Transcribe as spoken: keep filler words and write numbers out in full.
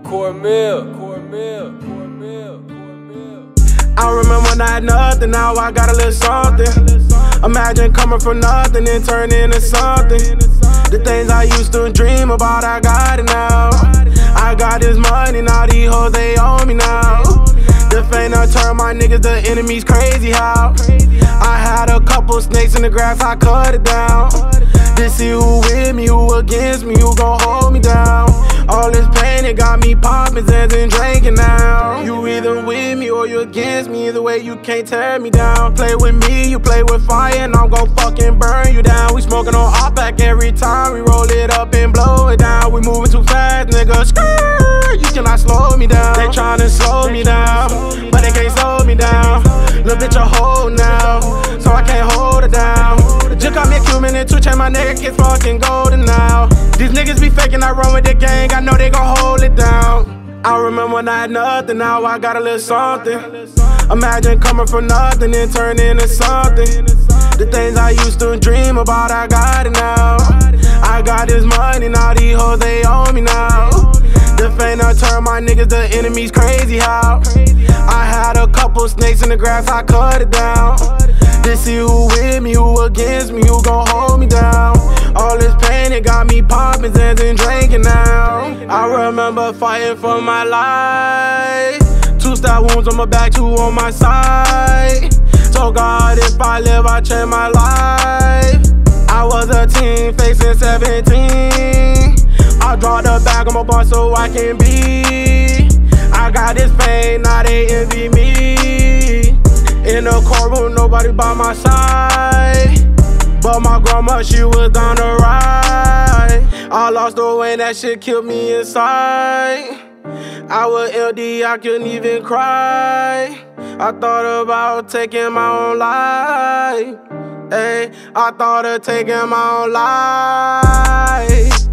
Cormel, Cormel, Cormel, Cormel. I remember when I had nothing, now I got a little something. Imagine coming from nothing and turning into something. The things I used to dream about, I got it now. I got this money, now these hoes, they own me now. The fame done turn my niggas to enemies, crazy how I had a couple snakes in the grass, I cut it down. To see who with me, who against me, who gon' hold me down. All this pain, it got me poppin' Zans and drinking now. You either with me or you against me, either way you can't tear me down. Play with me, you play with fire, and I'm gon' fucking burn you down. We smoking on OPAC every time, we roll it up and blow it down. We moving too fast, nigga, skrrr, you cannot slow me down. They tryna slow me down, but they can't slow me down. Little bitch a hoe now, so I can't hold it down. Just got me a Cuban and Twitch and my neck is fucking golden now. These niggas be faking, I run with the gang, I know they gon' hold it down. I remember when I had nothing, now I got a little something. Imagine coming from nothing and turning into something. The things I used to dream about, I got it now. I got this money, now these hoes, they own me now. The fame done turn my niggas to enemies, crazy how I had a couple snakes in the grass, I cut it down. To see who with me, who against me, who gon' hold me down. All this pain, it got me poppin' Zans and drinking now. I remember fighting for my life. Two stab wounds on my back, two on my side. Told God if I live, I change my life. I was a teen, facing seventeen. I draw the bag on my bar so I can be. I got this fame, now they envy me. In the courtroom, nobody by my side. But my grandma, she was down the ride. I lost the way, that shit killed me inside. I was L D, I couldn't even cry. I thought about taking my own life. Hey, I thought of taking my own life.